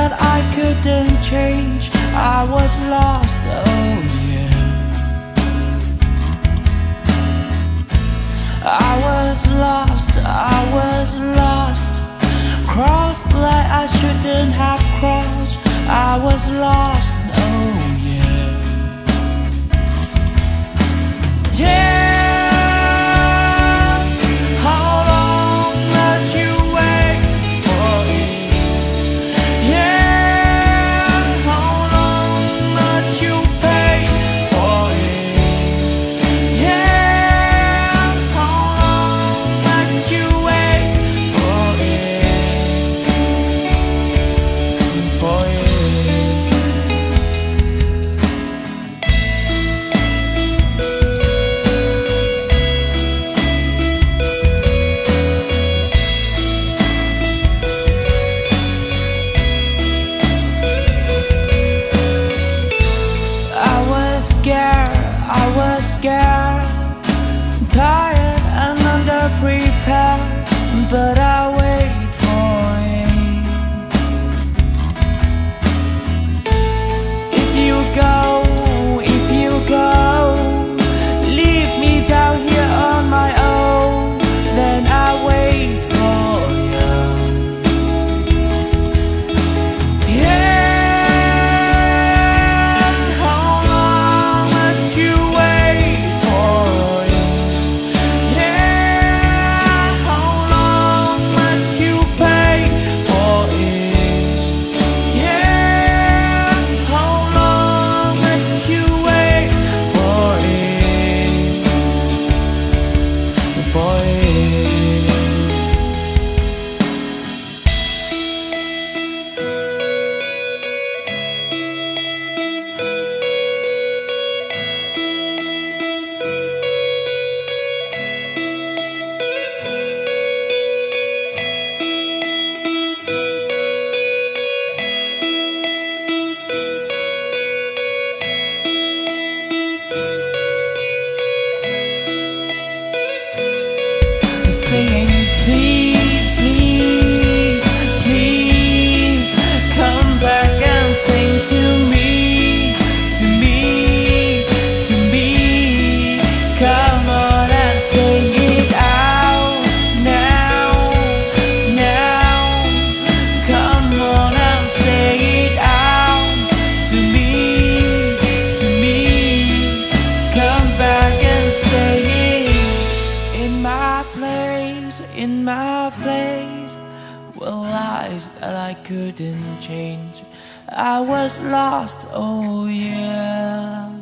that I couldn't change. I was lost, oh yeah. I was lost, I was lost. Crossed like I shouldn't have crossed. I was lost, oh yeah. Yeah. I was scared, tired and underprepared, but I wait for it. If you go, leave me down here on my own, then I wait for you. Yeah. Saying please, please, please come back and sing to me, to me, to me. Come on and sing it out now, now. Come on and sing it out to me, to me. Come back and sing it in my place. In my place were lies that I couldn't change. I was lost, oh yeah.